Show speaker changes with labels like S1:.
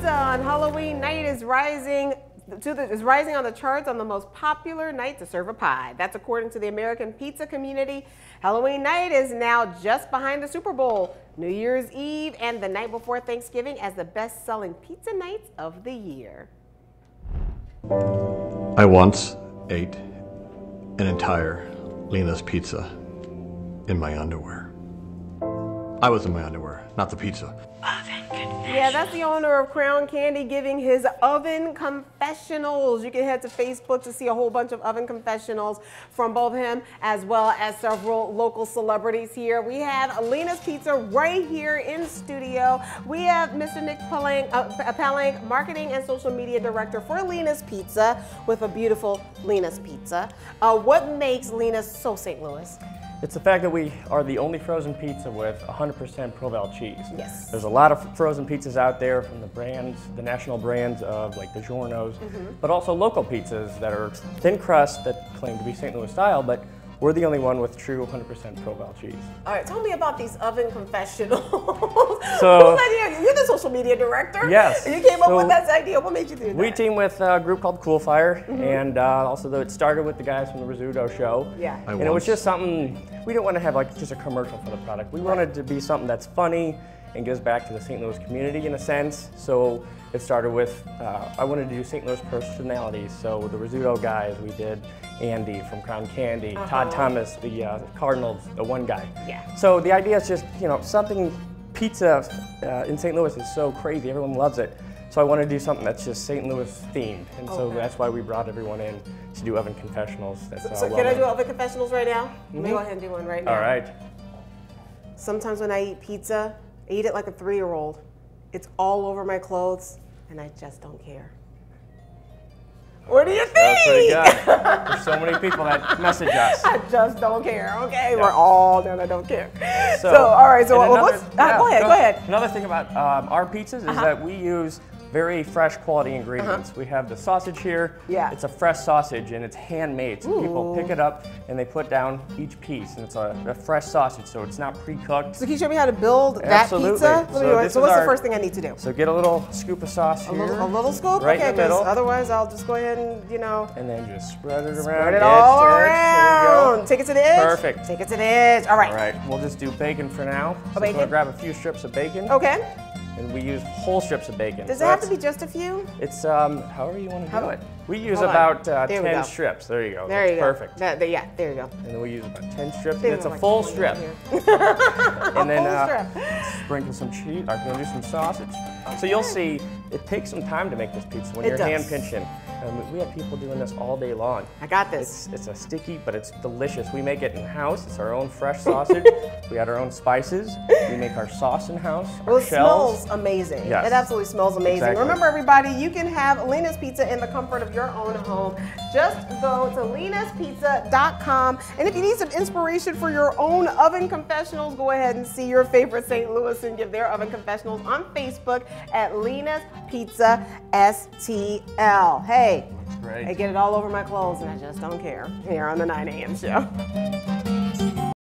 S1: Pizza on Halloween night is rising on the charts on the most popular night to serve a pie. That's according to the American pizza community. Halloween night is now just behind the Super Bowl, New Year's Eve, and the night before Thanksgiving as the best-selling pizza nights of the year.
S2: I once ate an entire Lena's pizza in my underwear. I was in my underwear, not the pizza.
S1: Yeah, that's the owner of Crown Candy giving his oven confessionals. You can head to Facebook to see a whole bunch of oven confessionals from both him as well as several local celebrities here. We have Lena's Pizza right here in studio. We have Mr. Nick Palank, Marketing and Social Media Director for Lena's Pizza with a beautiful Lena's Pizza. What makes Lena's so St. Louis?
S3: It's the fact that we are the only frozen pizza with 100% Provel cheese.
S1: Yes.
S3: There's a lot of frozen pizzas out there from the brands, the national brands of like the Giornos, but also local pizzas that are thin crust that claim to be St. Louis style, but we're the only one with true 100% Provel cheese.
S1: All right, tell me about these oven confessionals.
S3: So,
S1: whose idea? You're the social media director.
S3: Yes.
S1: You came up with that idea. What made you do that?
S3: We teamed with a group called Cool Fire, and also it started with the guys from the Rizzuto show.
S1: Yeah.
S3: And it was just something, we didn't want to have like just a commercial for the product. We wanted to be something that's funny and gives back to the St. Louis community in a sense. So it started with, I wanted to do St. Louis personalities. So with the Rizzuto guys, we did Andy from Crown Candy, Todd Thomas, the Cardinals, the one guy.
S1: Yeah.
S3: So the idea is just, you know, something, pizza in St. Louis is so crazy, everyone loves it. So I wanted to do something that's just St. Louis themed. And so that's why we brought everyone in to do oven confessionals.
S1: So can I do oven confessionals right now? Let me go ahead and do one right now.
S3: All right.
S1: Sometimes when I eat pizza, I eat it like a 3-year-old. It's all over my clothes, and I just don't care. What do you think?
S3: That's pretty good. There's so many people that message us.
S1: I just don't care, okay? Yeah. We're all done, I don't care. So
S3: all
S1: right, so go ahead.
S3: Another thing about our pizzas is that we use very fresh quality ingredients. We have the sausage here.
S1: Yeah.
S3: It's a fresh sausage and it's handmade. So people pick it up and they put down each piece, and it's a fresh sausage, so it's not pre-cooked.
S1: So can you show me how to build that pizza? So what's the first thing I need to do?
S3: So get a little scoop of sauce here.
S1: A little scoop?
S3: Right in the middle.
S1: Otherwise I'll just go ahead and, you know.
S3: And then just spread it around.
S1: Spread it all around. Take it to the edge.
S3: Perfect.
S1: Take it to the edge. All right.
S3: All right, we'll just do bacon for now. So
S1: bacon?
S3: we'll grab a few strips of bacon.
S1: Okay.
S3: And we use whole strips of bacon.
S1: Does it have to be just a few?
S3: It's however you want to do it. We use
S1: Hold
S3: about
S1: on.
S3: 10 strips. There you go.
S1: There you go.
S3: Perfect.
S1: Yeah, there you go.
S3: And then we use about 10 strips. And it's a full strip.
S1: And
S3: then sprinkle some cheese. I'm going to do some sausage. So you'll see it takes some time to make this pizza when you're hand pinching. We have people doing this all day long.
S1: I got this.
S3: It's a sticky, but it's delicious. We make it in-house. It's our own fresh sausage. We add our own spices. We make our sauce in-house.
S1: Well, it smells amazing.
S3: Yes.
S1: It absolutely smells amazing.
S3: Exactly.
S1: Remember, everybody, you can have Lena's Pizza in the comfort of your own home. Just go to lenaspizza.com. And if you need some inspiration for your own oven confessionals, go ahead and see your favorite St. Louis and give their oven confessionals on Facebook at Lena's Pizza STL. Hey,
S3: that's great.
S1: I get it all over my clothes and I just don't care here on the 9 a.m. show.